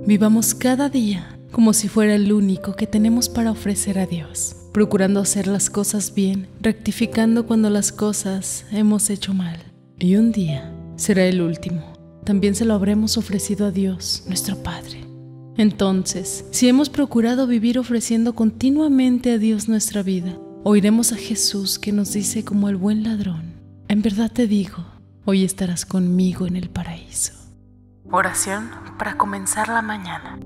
Vivamos cada día como si fuera el único que tenemos para ofrecer a Dios, procurando hacer las cosas bien, rectificando cuando las cosas hemos hecho mal. Y un día será el último. También se lo habremos ofrecido a Dios, nuestro Padre. Entonces, si hemos procurado vivir ofreciendo continuamente a Dios nuestra vida, oiremos a Jesús que nos dice como el buen ladrón: en verdad te digo, hoy estarás conmigo en el paraíso. Oración para comenzar la mañana.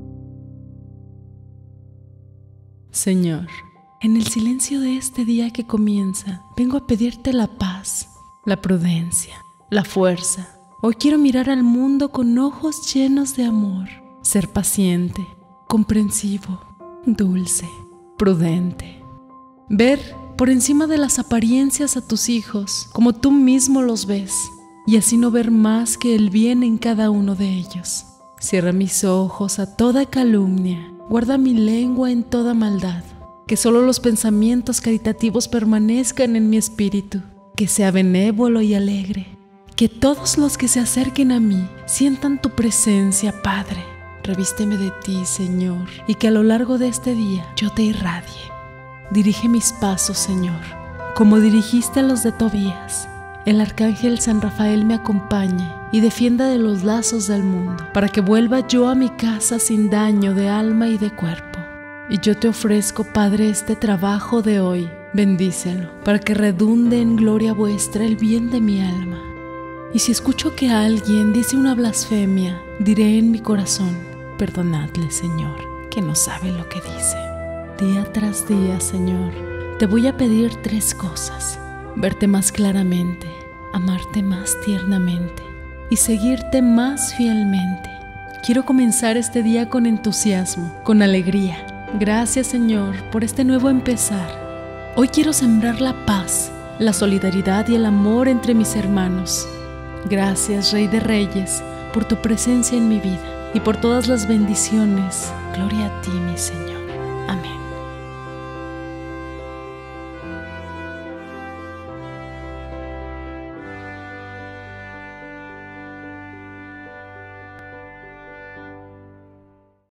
Señor, en el silencio de este día que comienza, vengo a pedirte la paz, la prudencia, la fuerza. Hoy quiero mirar al mundo con ojos llenos de amor, ser paciente, comprensivo, dulce, prudente. Ver por encima de las apariencias a tus hijos como tú mismo los ves, y así no ver más que el bien en cada uno de ellos. Cierra mis ojos a toda calumnia, guarda mi lengua en toda maldad, que solo los pensamientos caritativos permanezcan en mi espíritu, que sea benévolo y alegre, que todos los que se acerquen a mí sientan tu presencia, Padre. Revísteme de ti, Señor, y que a lo largo de este día yo te irradie. Dirige mis pasos, Señor, como dirigiste a los de Tobías. El arcángel San Rafael me acompañe y defienda de los lazos del mundo, para que vuelva yo a mi casa sin daño de alma y de cuerpo. Y yo te ofrezco, Padre, este trabajo de hoy. Bendícelo, para que redunde en gloria vuestra el bien de mi alma. Y si escucho que alguien dice una blasfemia, diré en mi corazón: perdonadle, Señor, que no sabe lo que dice. Día tras día, Señor, te voy a pedir 3 cosas: verte más claramente, amarte más tiernamente y seguirte más fielmente. Quiero comenzar este día con entusiasmo, con alegría. Gracias, Señor, por este nuevo empezar. Hoy quiero sembrar la paz, la solidaridad y el amor entre mis hermanos. Gracias, Rey de Reyes, por tu presencia en mi vida y por todas las bendiciones. Gloria a ti, mi Señor. Amén.